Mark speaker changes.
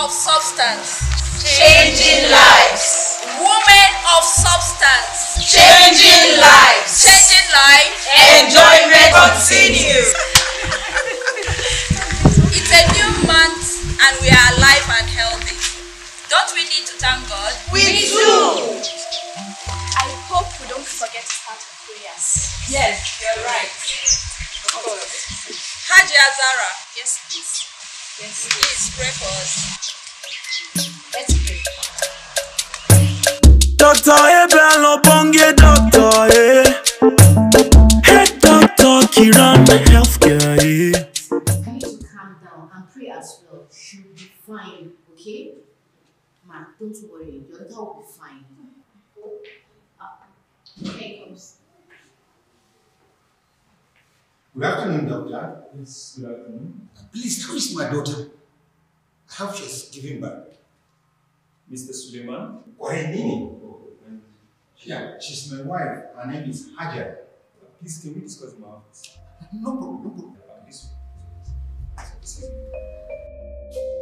Speaker 1: of substance,
Speaker 2: changing lives.
Speaker 1: Women of substance,
Speaker 2: changing lives.
Speaker 1: Changing life.
Speaker 2: Enjoyment continues.
Speaker 1: It's a new month and we are alive and healthy. Don't we need to thank God?
Speaker 2: We do.
Speaker 3: I hope we don't forget to start with prayers.
Speaker 2: Yes, you're right.
Speaker 1: Haji Azara.
Speaker 3: Yes, please.
Speaker 1: Yes, please pray for us.
Speaker 3: Let's pray.
Speaker 4: Dr. Abel Obonge, Dr. Head Dr. Kiran, healthcare.
Speaker 5: You need to calm down and pray as well. She'll be fine, okay? Ma, don't worry. Your daughter will be fine. Okay, comes.
Speaker 6: Good afternoon, doctor.
Speaker 7: Yes, good afternoon.
Speaker 6: Please, how is my daughter? I hope she's giving birth.
Speaker 7: Mr. Suleiman?
Speaker 6: Or a Nini?
Speaker 7: Oh, and
Speaker 6: Yeah, she's my wife. Her name is Hajar.
Speaker 7: please, can we discuss in my office?
Speaker 6: No problem, no problem.
Speaker 7: This way.